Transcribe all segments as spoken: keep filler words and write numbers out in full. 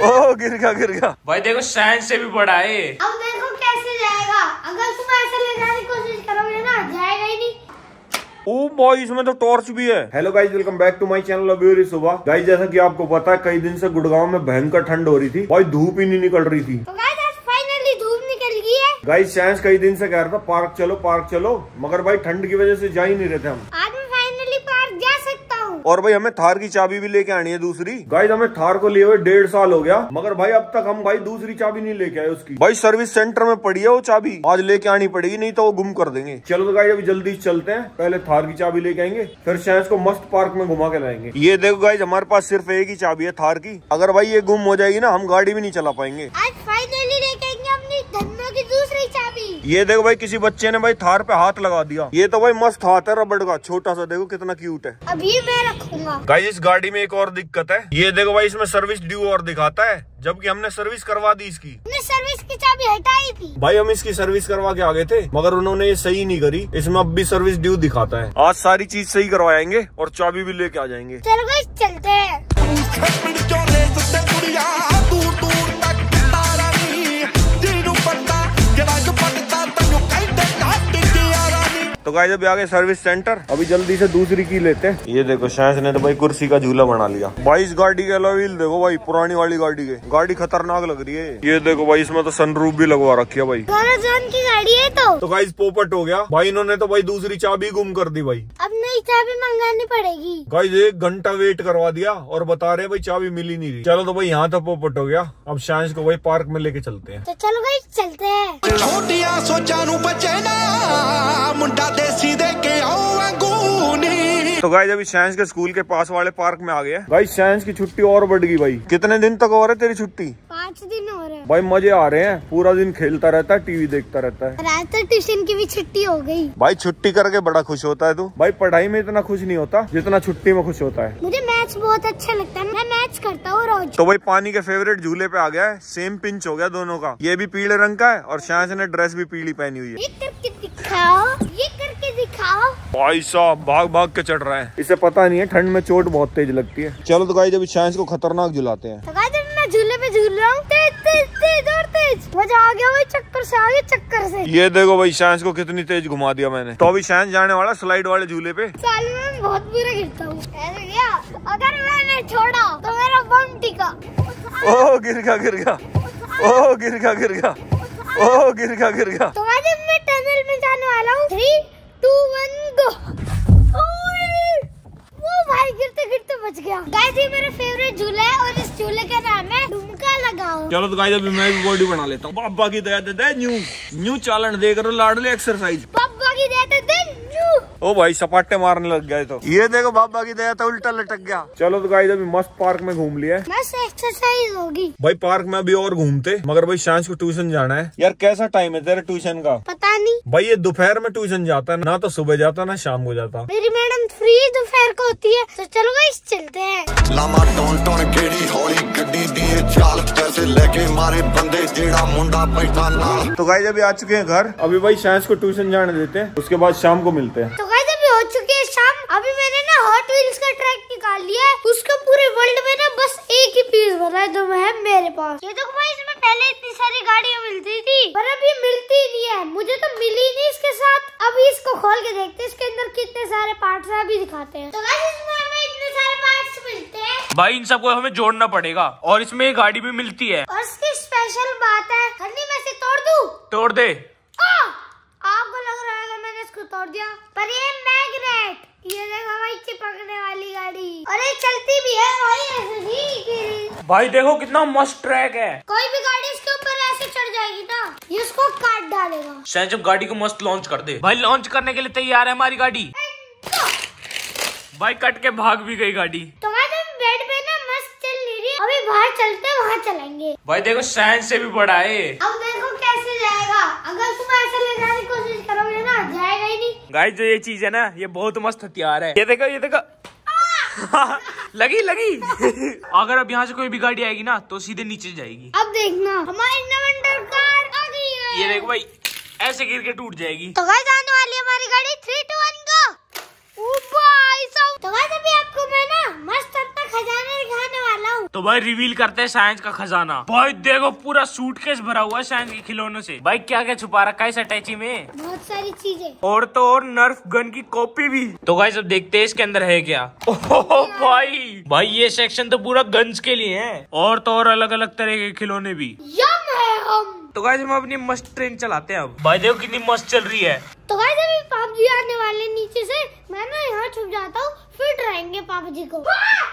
ओ गिर गया गिर गया भाई देखो साइंस से भी बड़ा है। अब देखो कैसे जाएगा, अगर तुम ऐसे ले जाने की कोशिश करोगे ना जाएगा ही नहीं। ओ भाई इसमें तो टॉर्च भी है। Hello guys, welcome back to my channel अभी सुबह। गाइस जैसा कि आपको पता है कई दिन से गुड़गांव में भयंकर ठंड हो रही थी भाई, धूप ही नहीं निकल रही थी। तो गाइस आज फाइनली धूप निकल गई है। गाइस साइंस कई दिन से कह रहा था पार्क चलो पार्क चलो, मगर भाई ठंड की वजह से जा ही नहीं रहे थे हम। आज मैं फाइनली पार्क जा सकता हूँ। और भाई हमें थार की चाबी भी लेके आनी है दूसरी। गाइस हमें थार को लिए हुए डेढ़ साल हो गया, मगर भाई अब तक हम भाई दूसरी चाबी नहीं लेके आए उसकी। भाई सर्विस सेंटर में पड़ी है वो चाबी, आज लेके आनी पड़ेगी नहीं तो वो गुम कर देंगे। चलो तो गाइस अभी जल्दी चलते हैं, पहले थार की चाबी लेके आएंगे फिर साइंस को मस्त पार्क में घुमा के लाएंगे। ये देखो गाइस हमारे पास सिर्फ एक ही चाबी है थार की, अगर भाई ये गुम हो जाएगी ना हम गाड़ी भी नहीं चला पाएंगे। आज फाइनली लेके आएंगे अपनी धन्नो की दूसरी चाबी। ये देखो भाई किसी बच्चे ने भाई थार पे हाथ लगा दिया। ये तो भाई मस्त हाथ है रबड़ का, छोटा सा, देखो कितना क्यूट है। अब ये मैं रखूंगा। गाइस इस गाड़ी में एक और दिक्कत है, ये देखो भाई इसमें सर्विस ड्यू और दिखाता है, जबकि हमने सर्विस करवा दी इसकी। हमने सर्विस की चाबी हटाई थी भाई हम इसकी सर्विस करवा के आ गए थे, मगर उन्होंने ये सही नहीं करी, इसमें अब भी सर्विस ड्यू दिखाता है। आज सारी चीज सही करवाएंगे और चाबी भी लेके आ जाएंगे। चलो गाइस चलते हैं। तो गाइस अभी आ गए सर्विस सेंटर, अभी जल्दी से दूसरी की लेते हैं। ये देखो साइंस ने तो भाई कुर्सी का झूला बना लिया। भाई इस गाड़ी के अलॉय देखो भाई, पुरानी वाली गाड़ी के, गाड़ी खतरनाक लग रही है। ये देखो भाई इसमें तो सनरूफ भी लगवा रखी है भाई। गौरव की गाड़ी है तो तो गाइस पोपट हो गया भाई, इन्होंने तो भाई दूसरी चाबी गुम कर दी भाई। अब नई चाबी मंगानी पड़ेगी। गाइस एक घंटा वेट करवा दिया और बता रहे भाई चाबी मिली नहीं रही। चलो तो भाई यहाँ तो पोपट हो गया, अब साइंस को भाई पार्क में लेके चलते हैं। तो चलो गाइस चलते हैं। छोटिया सोचा नू बचे ना मुंडा देसी दे के तो गाइस अभी साइंस के स्कूल के पास वाले पार्क में आ गए। गाइस साइंस की छुट्टी और बढ़ गई भाई। कितने दिन तक हो रहा है तेरी छुट्टी? पाँच दिन हो रहे हैं भाई, मजे आ रहे हैं, पूरा दिन खेलता रहता है, टीवी देखता रहता है। रात तक ट्यूशन की भी छुट्टी हो गई। भाई छुट्टी करके बड़ा खुश होता है तू? भाई पढ़ाई में इतना खुश नहीं होता जितना छुट्टी में खुश होता है। मुझे मैच बहुत अच्छा लगता है, मैं मैच करता हूँ रोज। तो भाई पानी के फेवरेट झूले पे आ गया है, सेम पिंच हो गया दोनों का। ये भी पीले रंग का है और साइंस ने ड्रेस भी पीली पहनी हुई है। ये करके दिखाओ, ये करके दिखाओ। भाई साहब भाग भाग के चढ़ रहा है, इसे पता नहीं है ठंड में चोट बहुत तेज लगती है। चलो तो गाइस अभी साइंस को खतरनाक झुलाते हैं। तो गाइस मैं झूले पे झूल रहा हूँ, तेज तेज तेज और तेज, मजा आ गया भाई, चक्कर से आ गया चक्कर से। ये देखो भाई साइंस को कितनी तेज घुमा दिया मैंने। तो अभी साइंस जाने वाला स्लाइड वाले झूले पे। साल में बहुत बुरा गिरता हूँ, ऐसे गया अगर मैंने छोड़ा तो मेरा बम टिका। ओ गिर गया गिर गया ओ गिर गया गिर गया ओ गिर गया गिर गया। तो गाइस मैं टनल में जाने वाला हूँ, थ्री टू वन गो। वो भाई गिरते गिरते बच गया। गाइस ये मेरा फेवरेट झूला है और इस झूले का नाम है ठुमका लगाओ। चलो तो गाइस अभी मैं भी बॉडी बना लेता हूँ। बाबा की दया दे न्यू न्यू चालन दे करो लाडले एक्सरसाइज। बाबा की दया दे न्यू। ओ भाई सपाटे मारने लग गए। तो ये देखो बाबा की दया तो उल्टा लटक गया। चलो तो गाइस अभी मस्त पार्क में घूम लिया। मस्त एक्सरसाइज होगी भाई, पार्क में अभी और घूमते, मगर भाई साइंस को ट्यूशन जाना है। यार कैसा टाइम है तेरे ट्यूशन का? पता नहीं भाई, ये दोपहर में ट्यूशन जाता है ना, तो सुबह जाता ना शाम को जाता। मेरी मैडम फ्री दोपहर को होती है। तो चलो गाइस चलते हैं। लामा टोन टोन केड़ी हौली गड्डी दिए चाल पैसे लेके मारे बंदे जेड़ा मुंडा बैठा नाल। तो गाइस अभी आ चुके हैं घर, अभी भाई साइंस को ट्यूशन जाने देते हैं, उसके बाद शाम को मिलते हैं। तो गाइस अभी हो चुकी है शाम। अभी मैंने ना हॉट व्हील्स का ट्रैक निकाल लिया है, उसका पूरे वर्ल्ड में ना बस एक ही पीस बना है जो है मेरे पास। ये देखो भाई इसमें पहले इतनी सारी गाड़ियाँ मिलती थी पर अब ये मिलती नहीं है, मुझे तो मिली नहीं इसके साथ। अभी इसको खोल के देखते हैं इसके अंदर कितने सारे पार्ट्स हैं, अभी दिखाते हैं। तो गाइस इसमें हमें इतने सारे पार्ट्स मिलते हैं भाई, इन सबको हमें जोड़ना पड़ेगा और इसमें एक गाड़ी भी मिलती है। और इसकी स्पेशल बात है, हन्नी मैं इसे तोड़ दूं? तोड़ दे। आ! आपको लग रहा है मैंने इसको तोड़ दिया, पर ये मैग्नेट, ये देखो भाई चिपकने वाली गाड़ी, और ये चलती भी है भाई ऐसे ही। भाई देखो कितना मस्त ट्रैक है, कोई भी गाड़ी इसके ऊपर ऐसे चढ़ जाएगी ना, ये उसको काट डालेगा। साइंस जब गाड़ी को मस्त लॉन्च कर दे। भाई लॉन्च करने के लिए तैयार है हमारी गाड़ी। भाई कट के भाग भी गई गाड़ी। तो बेड पे ना मस्त चल नहीं रही, अभी बाहर चलते वहाँ चलेंगे। भाई देखो साइंस से भी बड़ा है। अब देखो कैसे जाएगा, अगर तुम ऐसे ले जाने की कोशिश करोगे ना जाएगा ही नहीं। गाइस जो ये चीज है ना, ये बहुत मस्त हथियार है। ये देखो ये देखो लगी लगी अगर अब यहाँ से कोई भी गाड़ी आएगी ना तो सीधे नीचे जाएगी। अब देखना हमारी नवंडर कार आ गई है। ये देखो भाई ऐसे गिर के टूट जाएगी। तो गाइस आने वाली है हमारी गाड़ी, थ्री टू वन गो। तो गाइस अभी आपको मैं ना मस्त अपना खजाना दिखाने वाला हूँ। तो भाई रिवील करते हैं साइंस का खजाना। भाई देखो पूरा सूटकेस भरा हुआ है साइंस के खिलौनों से। भाई क्या क्या छुपा रखा है इस अटैची में? बहुत सारी चीजें और तो और नर्फ गन की कॉपी भी। तो गाइस अब देखते हैं इसके अंदर है क्या। ओह भाई भाई ये सेक्शन तो पूरा गन्स के लिए है, और तो और अलग अलग तरह के खिलौने भी। यम है हम। तो गाइस हम अपनी मस्त ट्रेन चलाते हैं अब। भाई देखो कितनी मस्त चल रही है। तो गाइस अभी पापा जी आने वाले नीचे से, मैं ना यहाँ छुप जाता हूँ, फिर डराएंगे पापा जी को।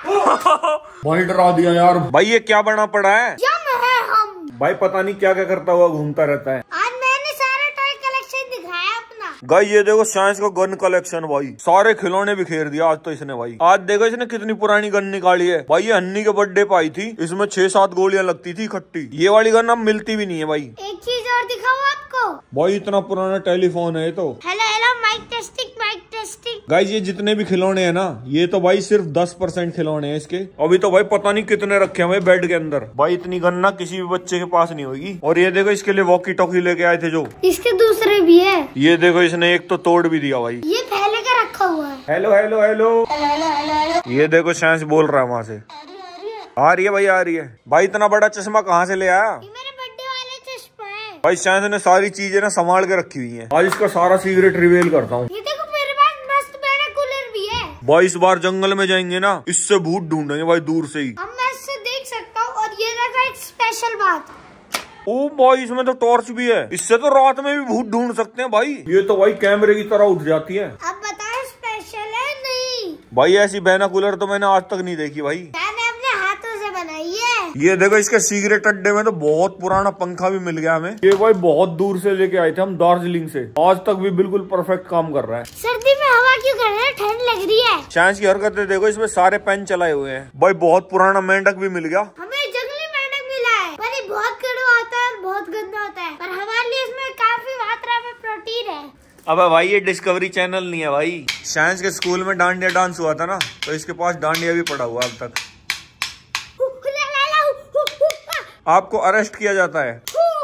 भाई डरा दिया यार। भाई ये क्या बना पड़ा है? यम है हम। भाई पता नहीं क्या क्या करता हुआ घूमता रहता है। आज मैंने सारा टॉय कलेक्शन दिखाया अपना। गाइस ये देखो साइंस का गन कलेक्शन। भाई सारे खिलौने बिखेर दिया आज तो इसने। भाई आज देखो इसने कितनी पुरानी गन निकाली है। भाई ये हन्नी के बर्थडे पे आई थी, इसमें छह सात गोलियां लगती थी इकट्ठी। ये वाली गन अब मिलती भी नहीं है भाई। एक चीज और दिखाऊं आपको। भाई इतना पुराना टेलीफोन है ये तो। Hello hello mic testing mic testing. Guys ये जितने भी खिलौने हैं ना, ये तो भाई सिर्फ दस परसेंट खिलौने हैं इसके। अभी तो भाई पता नहीं कितने रखे हुए बेड के अंदर। भाई इतनी गन ना किसी भी बच्चे के पास नहीं होगी। और ये देखो इसके लिए वॉकी टॉकी लेके आए थे जो। इसके दूसरे भी है। ये देखो इसने एक तो तोड़ भी दिया भाई। ये पहले का रखा हुआ है। Hello hello hello. ये देखो साइंस बोल रहा है वहाँ से। आ रही है भाई आ रही है। भाई इतना बड़ा चश्मा कहाँ से ले आया? ये मेरे बर्थडे वाला चश्मा है। भाई साइंस ने सारी चीजें ना संभाल के रखी हुई हैं। आज इसका सारा सीक्रेट रिवील करता हूँ। ये देखो मेरे पास मस्त बाइनोकुलर भी है। भाई इस बार जंगल में जाएंगे ना, इससे भूत ढूंढेंगे भाई दूर से ही। अब मैं इससे देख सकता हूँ। और ये देखो एक स्पेशल बात। ओ भाई इसमें तो टॉर्च भी है, इससे तो रात में भी भूत ढूंढ सकते हैं भाई। ये तो भाई कैमरे की तरह उठ जाती है। अब बताओ स्पेशल है नहीं? भाई ऐसी बाइनोकुलर तो मैंने आज तक नहीं देखी भाई। मैंने अपने हाथों से बनाई है। ये देखो इसके सीक्रेट अड्डे में तो बहुत पुराना पंखा भी मिल गया हमें। ये भाई बहुत दूर से लेके आए थे हम, दार्जिलिंग से। आज तक भी बिल्कुल परफेक्ट काम कर रहा है। सर्दी में हवा क्यों कर रहे हैं? ठंड लग रही है। साइंस की हरकतें देखो, इसमें सारे पेन चलाए हुए हैं। भाई बहुत पुराना मेंढक भी मिल गया। हमें जंगली मेंढक मिला है, पर ये बहुत कड़वा होता है और बहुत गंदा होता है, पर हमारे लिए इसमें काफी मात्रा में प्रोटीन है। अबे भाई ये डिस्कवरी चैनल नहीं है भाई। साइंस के स्कूल में डांडिया डांस हुआ था ना, तो इसके पास डांडिया भी पड़ा हुआ अब तक। आपको अरेस्ट किया जाता है।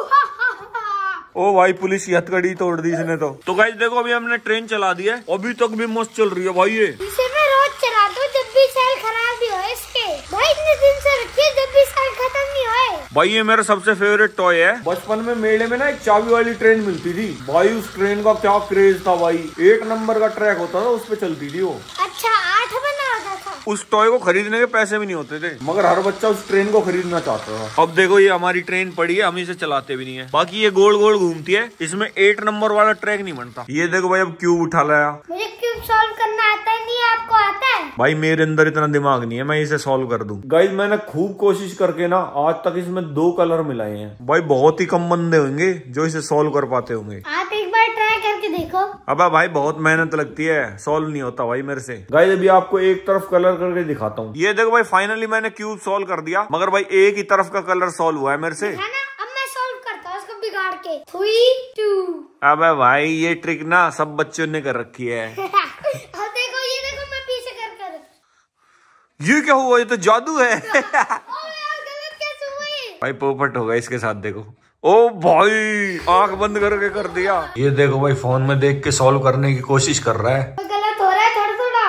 ओ भाई पुलिस की हथकड़ी तोड़ दी इसने तो। तो गाइस देखो अभी हमने ट्रेन चला दी है, अभी तक भी मस्त चल रही है भाई। ये इसे मैं रोज चलाता हूँ जब भी सेल खराब भी हो इसके। भाई इतने दिन से रखिए जब भी सेल खत्म नहीं होए। भाई ये मेरा सबसे फेवरेट टॉय है। बचपन में मेले में ना एक चाबी वाली ट्रेन मिलती थी भाई। उस ट्रेन का क्या क्रेज था भाई। एक नंबर का ट्रैक होता था, उस पे चलती थी वो। अच्छा आठ बना होता था। उस टॉय को खरीदने के पैसे भी नहीं होते थे, मगर हर बच्चा उस ट्रेन को खरीदना चाहता था। अब देखो ये हमारी ट्रेन पड़ी है, हम इसे चलाते भी नहीं है। बाकी ये गोल गोल घूमती है, इसमें एट नंबर वाला ट्रैक नहीं बनता। ये देखो भाई अब क्यूब उठा लाया। मुझे क्यूब सॉल्व करना आता नहीं है, आपको आता है? भाई मेरे अंदर इतना दिमाग नहीं है, मैं इसे सॉल्व कर दूं। गाइस मैंने खूब कोशिश करके ना आज तक इसमें दो कलर मिलाए हैं। भाई बहुत ही कम बंदे होंगे जो इसे सॉल्व कर पाते होंगे। आप एक बार ट्राई करके देखो। अब भाई बहुत मेहनत लगती है, सॉल्व नहीं होता भाई मेरे से। गाइस अभी आपको एक तरफ कलर करके दिखाता हूँ। ये देखो भाई फाइनली मैंने क्यूब सॉल्व कर दिया, मगर भाई एक ही तरफ का कलर सॉल्व हुआ है मेरे से। है ना? अब मैं सॉल्व करता हूँ इसको बिगाड़ के। Three two. अबे भाई ये ट्रिक ना सब बच्चों ने कर रखी है। अब देखो ये देखो मैं पीछे कर कर। ये क्या हुआ? ये तो जादू है। ओ यार गलत कैसे हुई? भाई पोपट होगा इसके साथ। देखो ओ भाई आंख बंद करके कर दिया। ये देखो भाई फोन में देख के सॉल्व करने की कोशिश कर रहा है। गलत हो रहा है थोड़ा थोड़ा।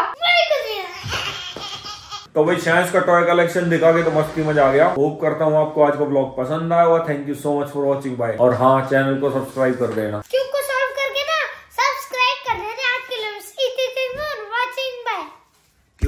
तो भाई साइंस का टॉय कलेक्शन दिखा के तो मस्ती मजा आ गया। होप करता हूँ आपको आज का ब्लॉग पसंद आया होगा। Thank you so much for watching भाई। और हाँ चैनल को सब्सक्राइब कर देना।